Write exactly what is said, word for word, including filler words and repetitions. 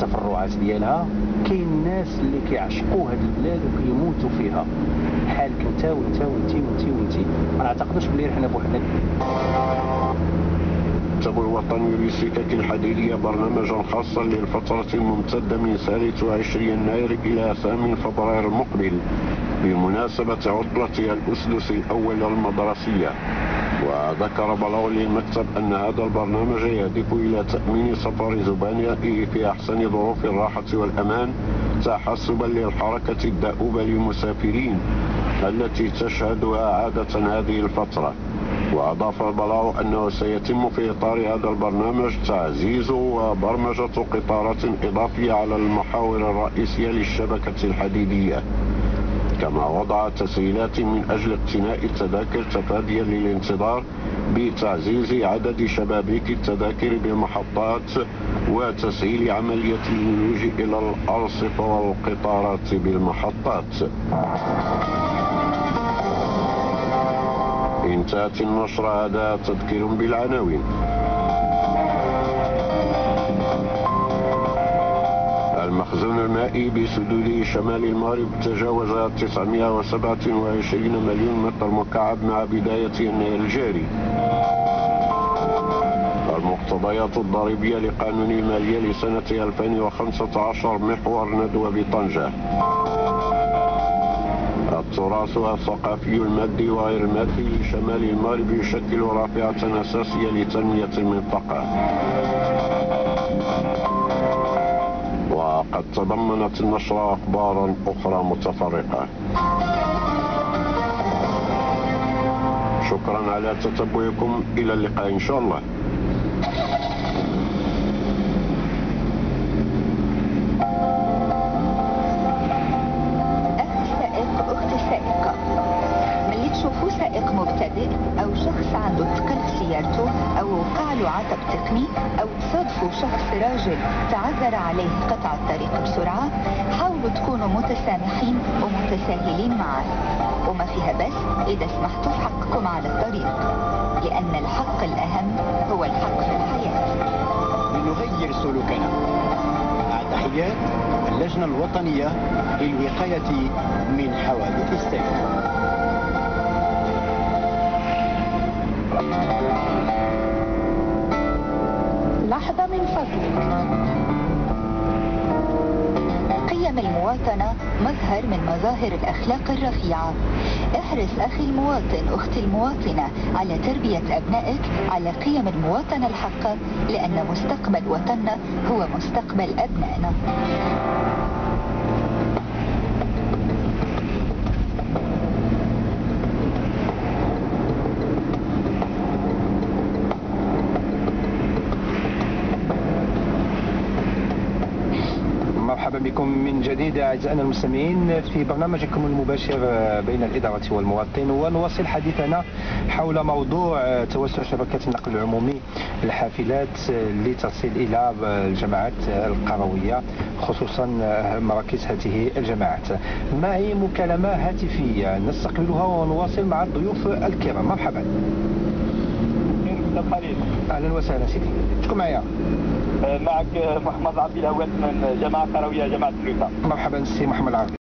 التفرعات ديالها. كاين الناس اللي كيعشقوا هذه البلاد وكيموتوا فيها بحالك انت وانت وانت وانت وانت. ما نعتقدش بلي حنا بوحدنا. المكتب الوطني للسكك الحديدية برنامجا خاصا للفترة الممتدة من ثالث وعشرين يناير إلى ثامن فبراير المقبل بمناسبة عطلة الأسدس الأول المدرسية. وذكر بلاغ للمكتب أن هذا البرنامج يهدف إلى تأمين سفر زبائنه في أحسن ظروف الراحة والأمان تحسبا للحركة الدؤوبة للمسافرين التي تشهدها عادة هذه الفترة. وأضاف البلاغ أنه سيتم في إطار هذا البرنامج تعزيز وبرمجة قطارات إضافية على المحاور الرئيسية للشبكة الحديدية، كما وضع تسهيلات من أجل اقتناء التذاكر تفاديا للانتظار بتعزيز عدد شبابيك التذاكر بالمحطات وتسهيل عملية الولوج إلى الأرصفة والقطارات بالمحطات. انتهت النشرة. هذا تذكير بالعناوين. المخزون المائي بسدود شمال المغرب تجاوز تسعمائة وسبعة وعشرين مليون متر مكعب مع بداية يناير الجاري. المقتضيات الضريبية لقانون المالية لسنة ألفين وخمسة عشر محور ندوة بطنجة. التراث الثقافي المادي وغير المادي لشمال المغرب يشكل رافعة أساسية لتنمية المنطقة. وقد تضمنت النشرة أخبارا أخرى متفرقة. شكرا على تتبعكم. إلى اللقاء إن شاء الله. مبتدئ أو شخص عنده ثقل سيارته أو وقع له عطب تقني أو تصادفوا شخص راجل تعذر عليه قطع الطريق بسرعة، حاولوا تكونوا متسامحين ومتساهلين معه، وما فيها بس إذا سمحتوا في حقكم على الطريق، لأن الحق الأهم هو الحق في الحياة. لنغير سلوكنا. مع تحيات اللجنة الوطنية للوقاية من حوادث السير. لحظة من فضلك. قيم المواطنة مظهر من مظاهر الأخلاق الرفيعة. احرص أخي المواطن أختي المواطنة على تربية أبنائك على قيم المواطنة الحقة، لأن مستقبل وطننا هو مستقبل أبنائنا. مرحبا بكم من جديد أعزائنا المستمعين في برنامجكم المباشر بين الإدارة والمواطن، ونواصل حديثنا حول موضوع توسع شبكة النقل العمومي الحافلات لتصل إلى الجماعات القروية، خصوصا مراكز هذه الجماعات. معي مكالمة هاتفية نستقبلها ونواصل مع الضيوف الكرام. مرحبا. أهلا وسهلا سيدي. شكون معايا؟ معك محمد عبد الهواد من جماعة قروية جماعة الوفاء. مرحبا سي محمد عبد.